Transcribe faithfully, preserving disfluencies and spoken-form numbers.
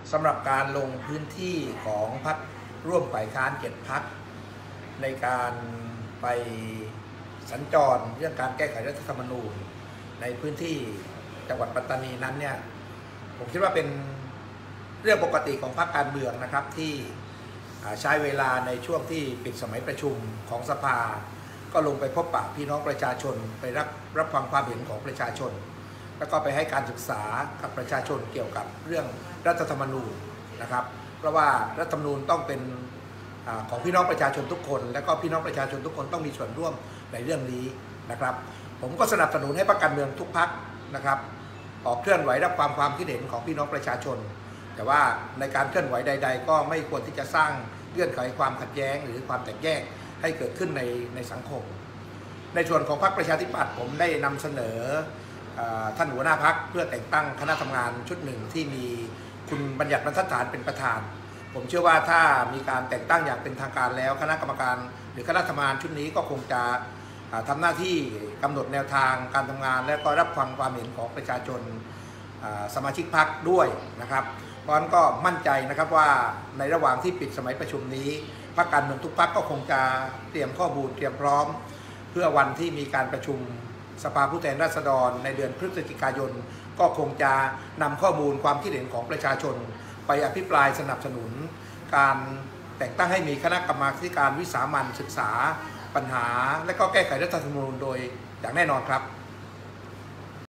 สำหรับการลงพื้นที่ของพรรคร่วมฝ่ายค้านเจ็ดพรรคในการไปสัญจรเรื่องการแก้ไขรัฐธรรมนูญในพื้นที่จังหวัดปัตตานีนั้นเนี่ยผมคิดว่าเป็นเรื่องปกติของพรรคการเมืองนะครับที่ใช้เวลาในช่วงที่ปิดสมัยประชุมของสภาก็ลงไปพบปะพี่น้องประชาชนไปรับรับฟังความเห็นของประชาชนแล้วก็ไปให้การศึกษากับประชาชนเกี่ยวกับเรื่องรัฐธรรมนูญนะครับเพราะว่ารัฐธรรมนูญต้องเป็นของพี่น้องประชาชนทุกคนและก็พี่น้องประชาชนทุกคนต้องมีส่วนร่วมในเรื่องนี้นะครับผมก็สนับสนุนให้พรรคการเมืองทุกพรรคนะครับออกเคลื่อนไหวรับความความคิดเห็นของพี่น้องประชาชนแต่ว่าในการเคลื่อนไหวใดๆก็ไม่ควรที่จะสร้างเงื่อนไขความขัดแย้งหรือความแตกแยกให้เกิดขึ้นในในสังคมในส่วนของพรรคประชาธิปัตย์ผมได้นำเสนอท่านหัวหน้าพรรคเพื่อแต่งตั้งคณะทำงานชุดหนึ่งที่มีคุณบัญญัติบรรทัดฐานเป็นประธานผมเชื่อว่าถ้ามีการแต่งตั้งอย่างเป็นทางการแล้วคณะกรรมการหรือคณะทำงานชุดนี้ก็คงจะทำหน้าที่กำหนดแนวทางการทำงานและก็รับฟังความเห็นของประชาชนสมาชิกพรรคด้วยนะครับเพราะฉะนั้นก็มั่นใจนะครับว่าในระหว่างที่ปิดสมัยประชุมนี้พรรคการเมืองทุกพรรคก็คงจะเตรียมข้อมูลเตรียมพร้อมเพื่อวันที่มีการประชุมสภาผู้แทนราษฎรในเดือนพฤศจิกายนก็คงจะนำข้อมูลความคิดเห็นของประชาชนไปอภิปรายสนับสนุนการแต่งตั้งให้มีคณะกรรมาธิการวิสามัญศึกษาปัญหาและก็แก้ไขรัฐธรรมนูญโดยอย่างแน่นอนครับ